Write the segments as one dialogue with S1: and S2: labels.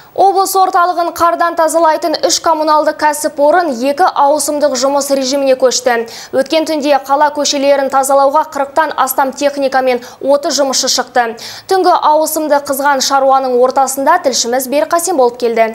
S1: Облыс орталығын қардан тазалайтын 3 коммуналды кәсіпорын 2 ауысымдық жұмыс режиміне көшті. Өткен түнде қала көшелерін тазалауға 40-тан астам техника мен 30 жұмысшы шықты. Түнгі ауысымды қызған шаруаның ортасында тілшіміз Берқасен болып келді.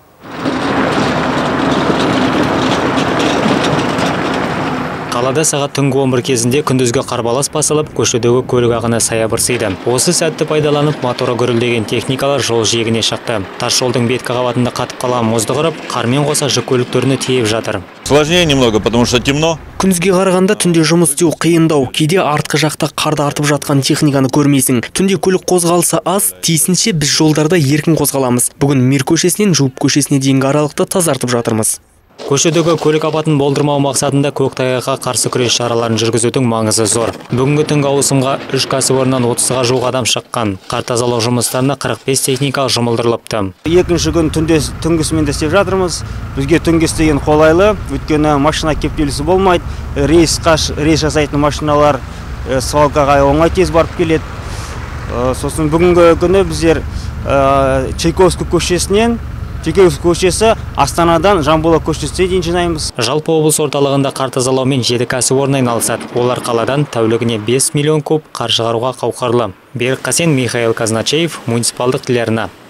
S2: Қалада сағат түнгі 11 кезінде күндізгі қарбалас басылып, көшедегі көлік ағыны саябырсиды. Осы сәтті пайдаланып, моторы гүрілдеген техникалар жол жиегіне шықты. Тас жолдың беткі қабатында қатып қалған мұзды қырып, қармен қоса жүк көліктеріне тиеп жатыр.
S3: Сложнее немного, потому что темно.
S4: Күндізге қарағанда түнде жұмыс істеу қиындау. Кейде артқы жақта қарды артып жатқан техниканы көрмейсің. Түнде көлік қозғалысы аз, тиісінше біз жолдарда еркін қозғаламыз. Бүгін Мир көшесінен Жуып көшесіне дейінгі аралықты тазартып жатырмыз.
S2: Көшедегі көлік апатын болдырмау мақсатында көктайғаққа қарсы күрес шараларын жүргізудің маңызы зор. Бүгінгі түнгі ауысымға 3 кәсіпорыннан 30-ға жуық адам шыққан. Қар тазалау жұмыстарына 45 техника жұмылдырылыпты.
S5: Екінші күн түнгісімен де істеп жатырмыз. Бізге түнгі істеген қолайлы, өйткені машина кептелісі болмайды. Рейс жасайтын машиналар свалкаға оңай тез барып келеді. Сосын бүгінгі күні біздер Чайковский көшесінен көшесі Астанадан Жамбула көшесіне дейін жинаймыз.
S2: Жалпы облыс орталығында қар тазалаумен 7 кәсіпорын айналысады. Олар қаладан тәулігіне 5 миллион куб қар шығаруға қауқарлы. Берқасен, Михаил Казначеев, муниципалдық телеарна.